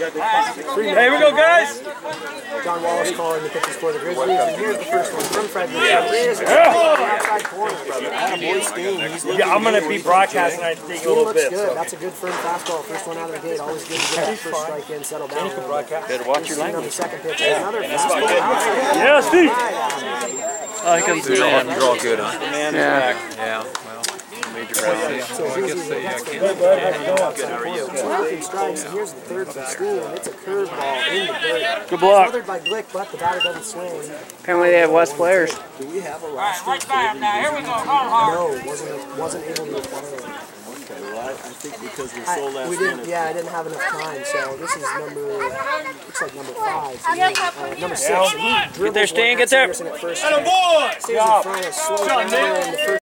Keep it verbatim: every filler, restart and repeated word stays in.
Here we go, guys. John Wallace calling the pitches for the Grizzlies, and here's the first one from Fred. Yeah. Outside corner. Yeah, I'm gonna be broadcasting. I think a He little looks bit. good. So. That's a good firm fastball. First one out of the gate. Always good to get that first strike in, settle down. Better watch your On the language. second pitch, another fastball. Yeah, Steve. Oh, here comes the man. You're all good, huh? Yeah. Yeah, well, major round. So here's the next one. Strikes, and here's the third for Steele. It's a curveball in the dirt. Good block. Smothered by Glick, but the batter doesn't swing. Apparently they have West players. Do we have a roster? Right by him now. Here we go. Hard, hard. No, wasn't wasn't able to apply it. Okay, well, I, I think because we're I, so last we didn't. minute. Yeah, I didn't have enough time. So this is number. Looks like number five. Uh, number six. He Get there, Stan. Get there. Stays in front, slows Job. down in the first.